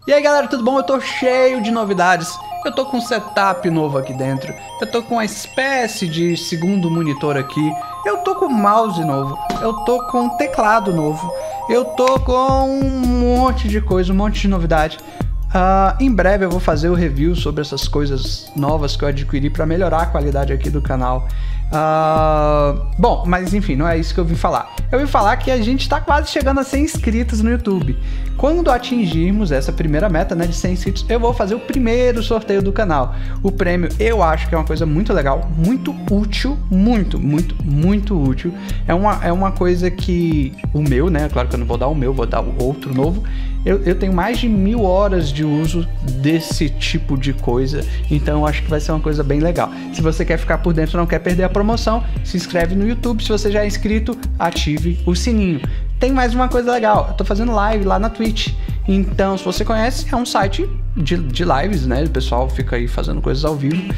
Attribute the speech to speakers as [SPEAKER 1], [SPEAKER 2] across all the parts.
[SPEAKER 1] E aí galera, tudo bom? Eu tô cheio de novidades. Eu tô com um setup novo aqui dentro. Eu tô com uma espécie de segundo monitor aqui. Eu tô com mouse novo. Eu tô com um teclado novo. Eu tô com um monte de coisa, um monte de novidade. Em breve eu vou fazer o review sobre essas coisas novas que eu adquiri para melhorar a qualidade aqui do canal. Bom, mas enfim, não é isso que eu vim falar. Eu vim falar que a gente está quase chegando a 100 inscritos no YouTube. Quando atingirmos essa primeira meta, né, de 100 inscritos, eu vou fazer o primeiro sorteio do canal. O prêmio eu acho que é uma coisa muito legal, muito útil, muito útil. É uma coisa que o meu, né, claro que eu não vou dar o meu, vou dar o outro novo. Eu tenho mais de 1000 horas de uso desse tipo de coisa, então eu acho que vai ser uma coisa bem legal. Se você quer ficar por dentro, não quer perder a promoção, se inscreve no YouTube. Se você já é inscrito, ative o sininho. Tem mais uma coisa legal, eu tô fazendo live lá na Twitch. Então, se você conhece, é um site de lives, né? O pessoal fica aí fazendo coisas ao vivo.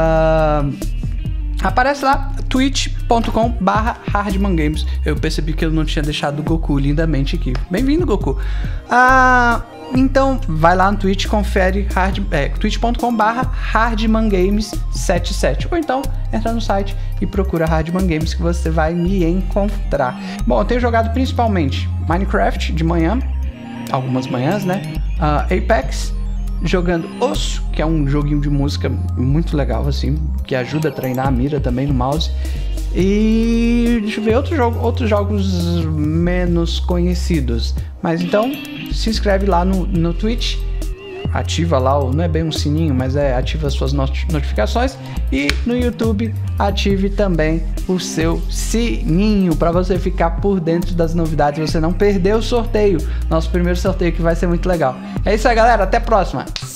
[SPEAKER 1] Aparece lá, twitch.com/hardmangames. Eu percebi que eu não tinha deixado o Goku lindamente aqui. Bem-vindo, Goku. Então, vai lá no Twitch, confere twitch.com/hardmangames77. Ou então, entra no site e procura Hardman Games que você vai me encontrar. Bom, eu tenho jogado principalmente Minecraft de manhã, algumas manhãs, né? Apex, jogando Osso, que é um joguinho de música muito legal, assim, que ajuda a treinar a mira também no mouse. E deixa eu ver, outros jogos menos conhecidos. Mas então, se inscreve lá no Twitch, ativa lá, não é bem um sininho, mas ativa as suas notificações. E no YouTube, ative também o seu sininho para você ficar por dentro das novidades, você não perder o sorteio, nosso primeiro sorteio, que vai ser muito legal. É isso aí, galera, até a próxima!